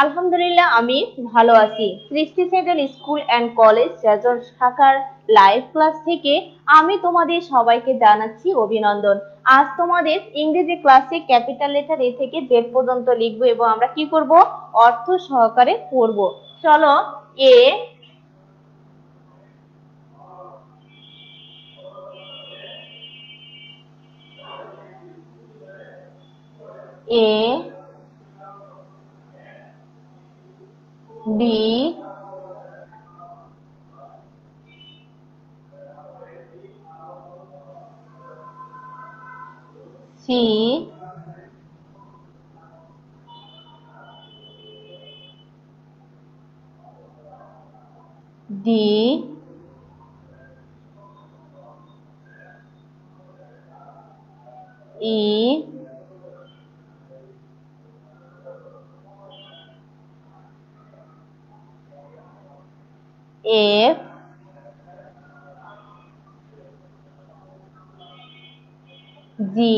আলহামদুলিল্লাহ আমি ভালো আছি। Srishti settle school and college Rajan শাখার লাইভ ক্লাস থেকে আমি তোমাদের সবাইকে জানাচ্ছি অভিনন্দন। আজ তোমাদের ইংরেজি ক্লাসে ক্যাপিটাল লেটার এ থেকে জেড পর্যন্ত লিখবো এবং আমরা কি করব, অর্থ সহকারে পড়ব। চলো A B C D E F G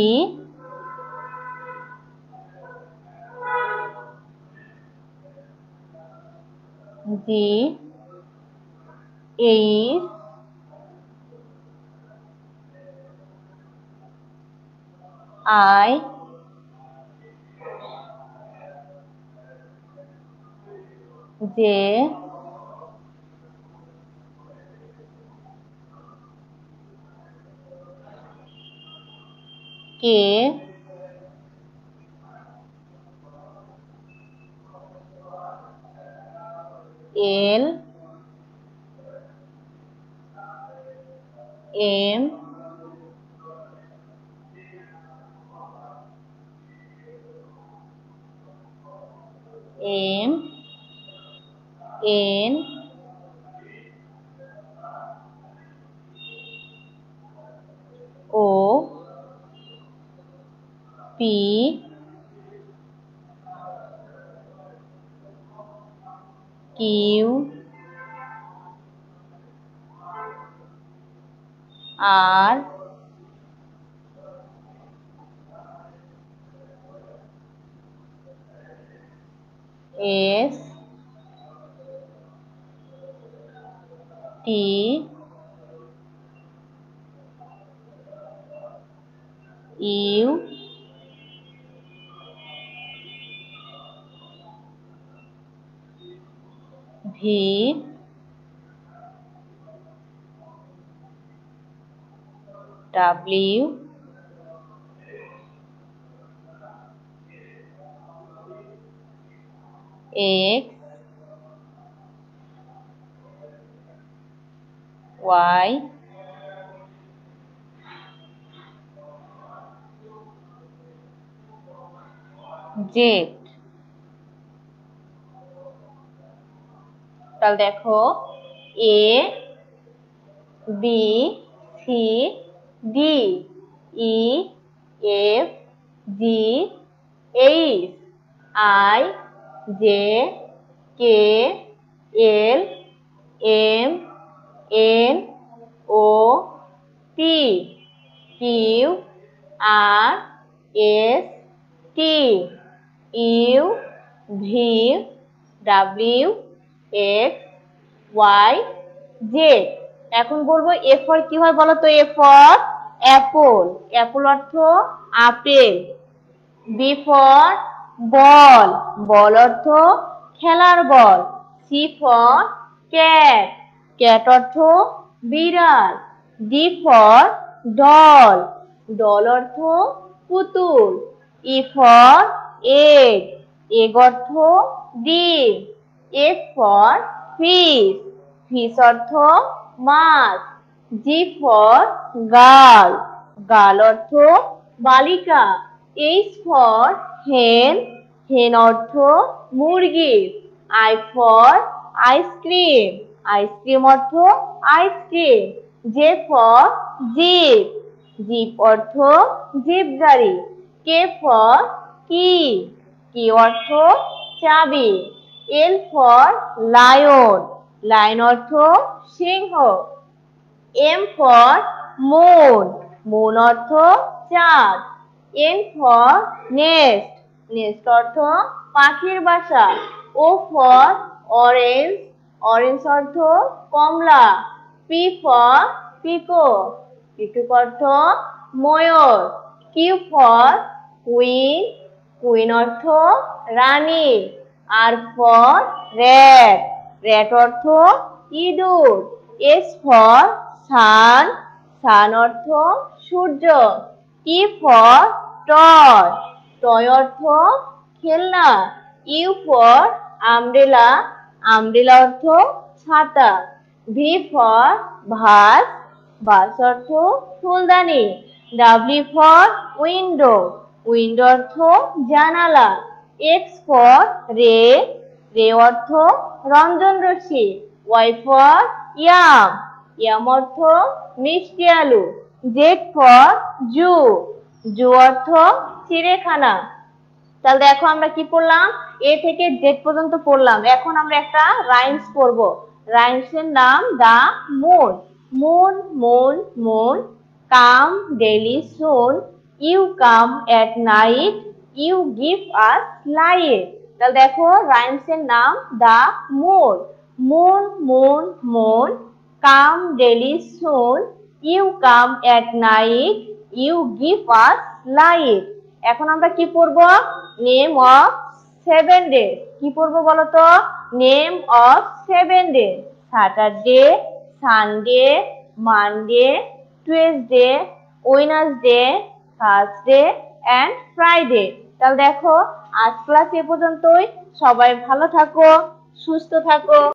G H I J K L M M N O P Q R S T U V W X Y Z. তাহলে দেখো A B C D E F G H I J K L M N O P Q R S T U V W X Y Z. এখন বলবো A for কি হয় বলো তো? A for Apple, apple অর্থ আপেল। B for ball, ball অর্থ খেলার বল। সি ফর ক্যাট, ক্যাট অর্থ বিড়াল। ডি ফর ডল, ডল অর্থ পুতুল। ই ফর এগ, এগ অর্থ ডিম। এফ ফর ফিশ, ফিশ অর্থ মাছ। জি ফর গার্ল, গার্ল অর্থ বালিকা। এইচ ফর হেন, হেন অর্থ মুরগি। আই ফর আইসক্রিম, আইসক্রিম অর্থ ice cream. J for jeep, jeep অর্থ জিপ গাড়ি। কে ফর কি, কি অর্থ চাবি। এল ফর লায়ন, লায়ন অর্থ সিংহ। এম ফর মুন, মুন অর্থ চাঁদ। এন ফর নেস্ট, নেস্ট অর্থ পাখির বাসা। O for orange, orange অর্থ কমলা। P for peacock, peacock অর্থ ময়ূর। Q for queen, queen অর্থ রানী। R for rat, rat অর্থ ইঁদুর। S for sun, sun অর্থ সূর্য। T for toy, toy অর্থ খেলনা। U for umbrella, umbrella অর্থ ছাতা। V for vase, vase অর্থ ফুলদানি। W for window, window অর্থ জানালা। X for ray, ray অর্থ রঞ্জন রশ্মি। Y for yam, yam অর্থ মিষ্টি আলু। Z for zoo, zoo অর্থ চিড়িয়াখানা। তাহলে দেখো আমরা কি পড়লাম, এ থেকে জেড পর্যন্ত পড়লাম। এখন আমরা একটা রাইমস পড়ব। রাইমস এর নাম the moon. Moon moon moon come daily soon, you come at night, you give us light. তাহলে দেখো রাইমস এর নাম the moon. Moon moon moon come daily soon, you come at night, you give us light. এখন আমরা কি পড়ব, name of 7 days. কি পড়বো বলতো, name of 7 days. Saturday, Sunday, Monday, Tuesday, Wednesday, Thursday and Friday. তাহলে দেখো আজ ক্লাস এ পর্যন্তই। সবাই ভালো থাকো, সুস্থ থাকো।